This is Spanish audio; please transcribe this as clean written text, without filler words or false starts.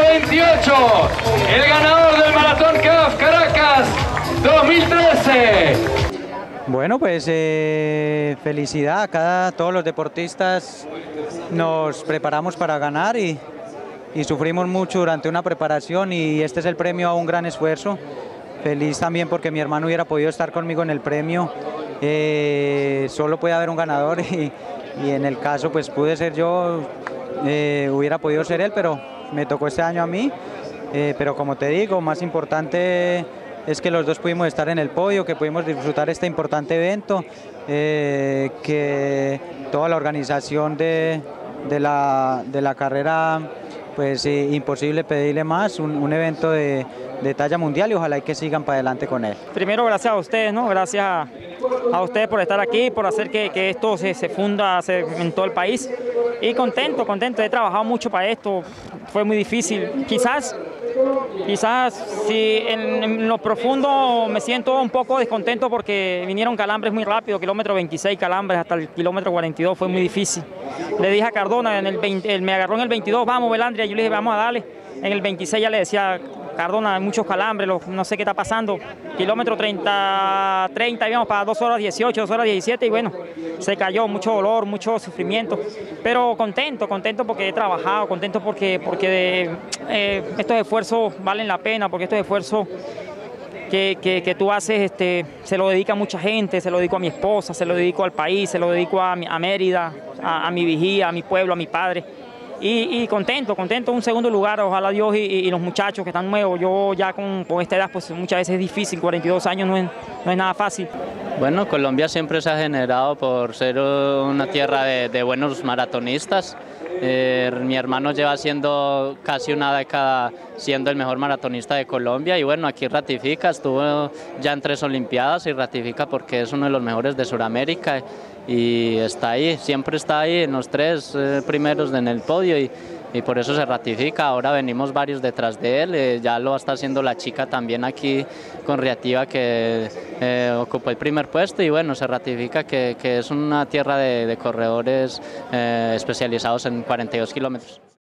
28, el ganador del Maratón CAF Caracas 2013. Bueno, pues felicidad. Acá todos los deportistas nos preparamos para ganar y sufrimos mucho durante una preparación y este es el premio a un gran esfuerzo. Feliz también porque mi hermano hubiera podido estar conmigo en el premio. Solo puede haber un ganador y en el caso pues pude ser yo, hubiera podido ser él, pero me tocó este año a mí. Pero como te digo, más importante es que los dos pudimos estar en el podio, que pudimos disfrutar este importante evento, que toda la organización de la carrera, pues imposible pedirle más, un evento de talla mundial y ojalá y que sigan para adelante con él. Primero gracias a ustedes, ¿no? Gracias a ustedes por estar aquí, por hacer que esto se funda en todo el país y contento, he trabajado mucho para esto, fue muy difícil, quizás si en lo profundo me siento un poco descontento porque vinieron calambres muy rápido, kilómetro 26 calambres hasta el kilómetro 42, fue muy difícil. Le dije a Cardona, él me agarró en el 22, vamos Belandria, yo le dije vamos a darle, en el 26 ya le decía Cardona, hay muchos calambres, no sé qué está pasando, kilómetro 30 íbamos para 2 horas 18, 2 horas 17 y bueno, se cayó, mucho dolor, mucho sufrimiento, pero contento porque he trabajado, contento porque estos esfuerzos valen la pena, porque estos esfuerzos que tú haces se lo dedica a mucha gente, se lo dedico a mi esposa, se lo dedico al país, se lo dedico a Mérida, a mi vigía, a mi pueblo, a mi padre. Y contento, un segundo lugar, ojalá Dios y los muchachos que están nuevos, yo ya con esta edad pues muchas veces es difícil, 42 años no es nada fácil. Bueno, Colombia siempre se ha generado por ser una tierra de buenos maratonistas. Mi hermano lleva siendo casi una década siendo el mejor maratonista de Colombia y bueno, aquí ratifica, estuvo ya en 3 Olimpiadas y ratifica porque es uno de los mejores de Sudamérica y está ahí, siempre está ahí en los 3 primeros en el podio y por eso se ratifica. Ahora venimos varios detrás de él, ya lo está haciendo la chica también aquí con Riativa que ocupó el primer puesto y bueno, se ratifica que es una tierra de corredores especializados en 42 kilómetros.